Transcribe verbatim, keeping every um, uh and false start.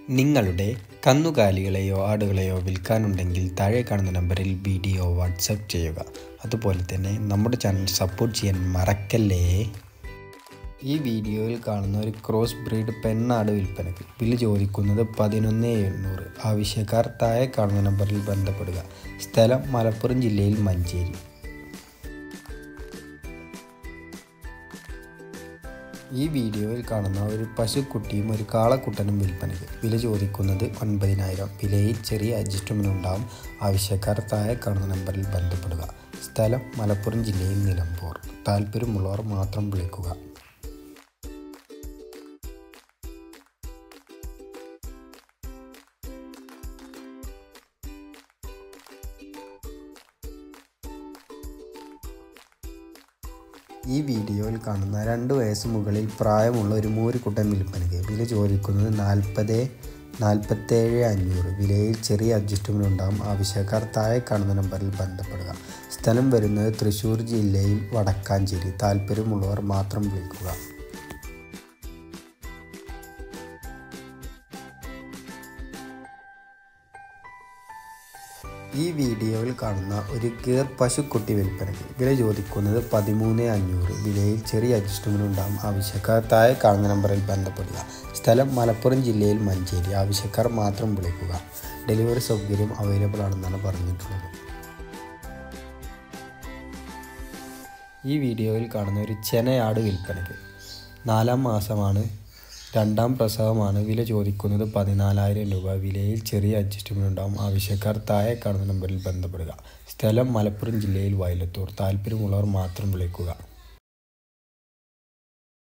നിങ്ങളുടെ കന്നുകാലികളെയോ ആടുകളെയോ വിൽക്കാനുണ്ടെങ്കിൽ താഴെ കാണുന്ന നമ്പറിൽ വീഡിയോ വാട്സപ്പ് ചെയ്യുക. അതുപോലെ തന്നെ നമ്മുടെ ചാനൽ സപ്പോർട്ട് ചെയ്യാൻ മറക്കല്ലേ. ഈ വീഡിയോയിൽ കാണുന്ന ഒരു ക്രോസ് ബ്രീഡ് പെണ്ണാട് വിൽപ്പനയ്ക്ക്. വില ചോദിക്കുന്നത് പതിനൊന്ന് എണ്ണൂറ്. ആവശ്യക്കാർ താഴെ കാണുന്ന നമ്പറിൽ ബന്ധപ്പെടുക. സ്ഥലം മലപ്പുറം ജില്ലയിൽ മഞ്ചേരി. ഈ വീഡിയോയിൽ കാണുന്ന ഒരു പശുക്കുട്ടിയും ഒരു കാളക്കുട്ടനും വിൽപ്പനയ്ക്ക്. വില ചോദിക്കുന്നത് ഒൻപതിനായിരം. വിലയിൽ ചെറിയ അഡ്ജസ്റ്റ്മെൻ്റ് ഉണ്ടാവും. ആവശ്യക്കാർ താഴെ കാണുന്ന നമ്പറിൽ ബന്ധപ്പെടുക. സ്ഥലം മലപ്പുറം ജില്ലയിൽ നിലമ്പൂർ. താല്പര്യമുള്ളവർ മാത്രം വിളിക്കുക. ഈ വീഡിയോയിൽ കാണുന്ന രണ്ട് വയസ്സ് മുകളിൽ പ്രായമുള്ള ഒരു മൂരിക്കുട്ടൻ വിൽപ്പനയ്ക്ക്. വില ചോദിക്കുന്നത് നാൽപ്പത് നാൽപ്പത്തേഴ് അഞ്ഞൂറ്. വിലയിൽ ചെറിയ അഡ്ജസ്റ്റ്മെൻ്റ് ഉണ്ടാകും. ആവശ്യക്കാർ താഴെ കാണുന്ന നമ്പറിൽ ബന്ധപ്പെടുക. സ്ഥലം വരുന്നത് തൃശ്ശൂർ ജില്ലയിൽ വടക്കാഞ്ചേരി. താല്പര്യമുള്ളവർ മാത്രം വിളിക്കുക. ഈ വീഡിയോയിൽ കാണുന്ന ഒരു ഗീർ പശുക്കുട്ടി വിൽപ്പനയ്ക്ക്. വില ചോദിക്കുന്നത് പതിമൂന്ന് അഞ്ഞൂറ്. വിലയിൽ ചെറിയ അഡ്ജസ്റ്റ്മെൻ്റ് ഉണ്ടാകും. ആവശ്യക്കാർ താഴെ കാണുന്ന നമ്പറിൽ ബന്ധപ്പെടുക. സ്ഥലം മലപ്പുറം ജില്ലയിൽ മഞ്ചേരി. ആവശ്യക്കാർ മാത്രം വിളിക്കുക. ഡെലിവറി സൗകര്യം അവൈലബിൾ ആണെന്നാണ് പറഞ്ഞിട്ടുള്ളത്. ഈ വീഡിയോയിൽ കാണുന്ന ഒരു ചെനയാട് വിൽപ്പനയ്ക്ക്. നാലാം മാസമാണ്, രണ്ടാം പ്രസവമാണ്. വില ചോദിക്കുന്നത് പതിനാലായിരം രൂപ. വിലയിൽ ചെറിയ അഡ്ജസ്റ്റ്മെൻ്റ് ഉണ്ടാകും. ആവശ്യക്കാർ താഴെ കാണുന്ന നമ്പറിൽ ബന്ധപ്പെടുക. സ്ഥലം മലപ്പുറം ജില്ലയിൽ വയലത്തൂർ. താല്പര്യമുള്ളവർ മാത്രം വിളിക്കുക.